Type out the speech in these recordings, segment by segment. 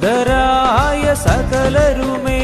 വിശുദ്ധരായ സകലരുമേ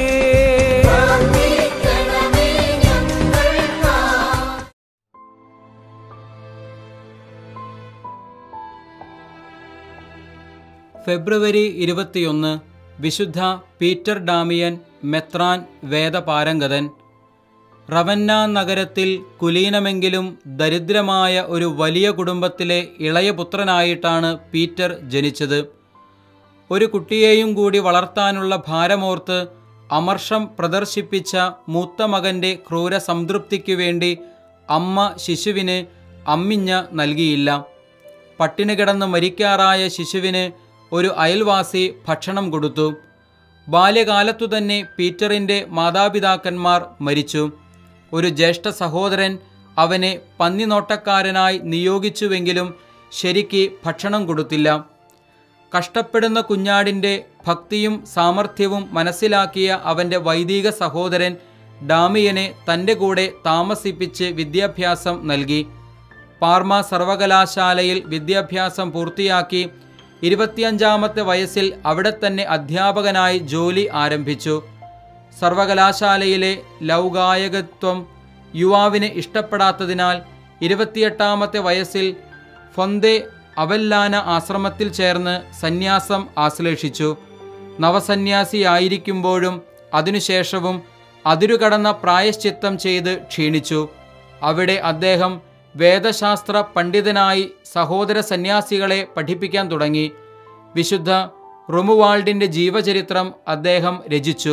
ഫെബ്രുവരി 21 വിശുദ്ധ Peter Damian മെത്രാൻ വേദപാരംഗതൻ. Ravenna നഗരത്തിൽ കുലീനമെങ്കിലും ദരിദ്രമായ ഒരു വലിയ കുടുംബത്തിലെ ഇളയ പുത്രനായിട്ടാണ് പീറ്റർ ജനിച്ചത്. ഒരു കുട്ടിയെയും കൂടി വളർത്താനുള്ള ഭാരമോർത്ത് അമർഷം പ്രദർശിപ്പിച്ച മൂത്ത മകൻ്റെ ക്രൂര സംതൃപ്തിക്കു വേണ്ടി അമ്മ ശിശുവിന് അമ്മിഞ്ഞ നൽകിയില്ല. പട്ടിണി കിടന്ന് മരിക്കാറായ ശിശുവിന് ഒരു അയൽവാസി ഭക്ഷണം കൊടുത്തു. ബാല്യകാലത്തു തന്നെ പീറ്ററിൻ്റെ മാതാപിതാക്കന്മാർ മരിച്ചു. ഒരു ജ്യേഷ്ഠ സഹോദരൻ അവനെ പന്നിനോട്ടക്കാരനായി നിയോഗിച്ചുവെങ്കിലും ശരിക്ക് ഭക്ഷണം കൊടുത്തില്ല. കഷ്ടപ്പെടുന്ന കുഞ്ഞാടിൻ്റെ ഭക്തിയും സാമർഥ്യവും മനസ്സിലാക്കിയ അവൻ്റെ വൈദിക സഹോദരൻ ഡാമിയനെ തൻ്റെ കൂടെ താമസിപ്പിച്ച് വിദ്യാഭ്യാസം നൽകി. പാർമ സർവകലാശാലയിൽ വിദ്യാഭ്യാസം പൂർത്തിയാക്കി 25-ാമത്തെ വയസ്സിൽ അവിടെ തന്നെ അധ്യാപകനായി ജോലി ആരംഭിച്ചു. സർവകലാശാലയിലെ ലൗകായകത്വം യുവാവിന് ഇഷ്ടപ്പെടാത്തതിനാൽ 28-ാമത്തെ വയസ്സിൽ ഫൊന്തെ അവല്ലാന ആശ്രമത്തിൽ ചേർന്ന് സന്യാസം ആശ്ലേഷിച്ചു. നവസന്യാസിയായിരിക്കുമ്പോഴും അതിനുശേഷവും അതിരുകടന്ന പ്രായശ്ചിത്തം ചെയ്ത് ക്ഷീണിച്ചു. അവിടെ അദ്ദേഹം വേദശാസ്ത്ര പണ്ഡിതനായി സഹോദര സന്യാസികളെ പഠിപ്പിക്കാൻ തുടങ്ങി. വിശുദ്ധ റൊമുവാൾഡിൻ്റെ ജീവചരിത്രം അദ്ദേഹം രചിച്ചു.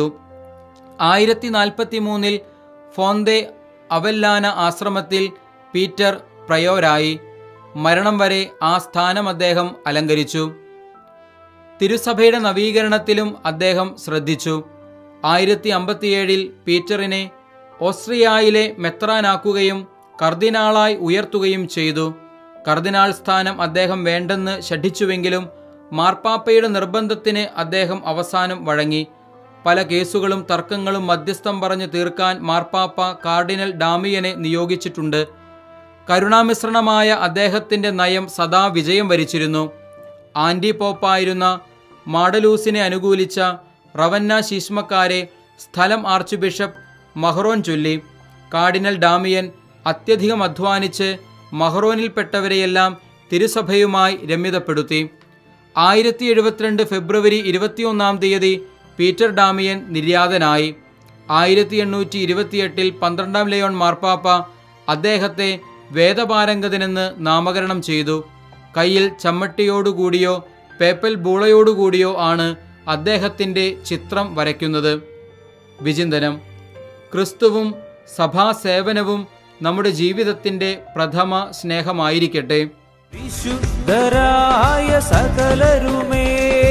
1043 ഫോന്തെ അവല്ലാന ആശ്രമത്തിൽ പീറ്റർ പ്രയോരായി. മരണം വരെ ആ സ്ഥാനം അദ്ദേഹം അലങ്കരിച്ചു. തിരുസഭയുടെ നവീകരണത്തിലും അദ്ദേഹം ശ്രദ്ധിച്ചു. 1057 പീറ്ററിനെ ഓസ്ട്രിയയിലെ മെത്രാനാക്കുകയും കർദിനാളായി ഉയർത്തുകയും ചെയ്തു. കർദിനാൾ സ്ഥാനം അദ്ദേഹം വേണ്ടെന്ന് ശഠിച്ചുവെങ്കിലും മാർപ്പാപ്പയുടെ നിർബന്ധത്തിന് അദ്ദേഹം അവസാനം വഴങ്ങി. പല കേസുകളും തർക്കങ്ങളും മധ്യസ്ഥം പറഞ്ഞ് തീർക്കാൻ മാർപ്പാപ്പ കാർഡിനൽ ഡാമിയനെ നിയോഗിച്ചിട്ടുണ്ട്. കരുണാമിശ്രണമായ അദ്ദേഹത്തിൻ്റെ നയം സദാ വിജയം വരിച്ചിരുന്നു. ആൻറ്റി പോപ്പായിരുന്ന മാഡലൂസിനെ അനുകൂലിച്ച റവന്ന ശീഷ്മക്കാരെ സ്ഥലം ആർച്ച് ബിഷപ്പ് മഹ്റോൻ ചൊല്ലി. കാർഡിനൽ ഡാമിയൻ അത്യധികം അധ്വാനിച്ച് മഹ്റോനിൽപ്പെട്ടവരെയെല്ലാം തിരുസഭയുമായി രമ്യതപ്പെടുത്തി. 1072 ഫെബ്രുവരി 21 പീറ്റർ ഡാമിയൻ നിര്യാതനായി. 1828 12-ാം ലയോൺ മാർപ്പാപ്പ അദ്ദേഹത്തെ വേദപാരംഗതനെന്ന് നാമകരണം ചെയ്തു. കയ്യിൽ ചമ്മട്ടിയോടുകൂടിയോ പേപ്പൽ ബൂളയോടുകൂടിയോ ആണ് അദ്ദേഹത്തിൻ്റെ ചിത്രം വരയ്ക്കുന്നത്. വിചിന്തനം: ക്രിസ്തുവും സഭാസേവനവും നമ്മുടെ ജീവിതത്തിൻ്റെ പ്രഥമ സ്നേഹമായിരിക്കട്ടെ. വിശുദ്ധരായ സകലരുമേ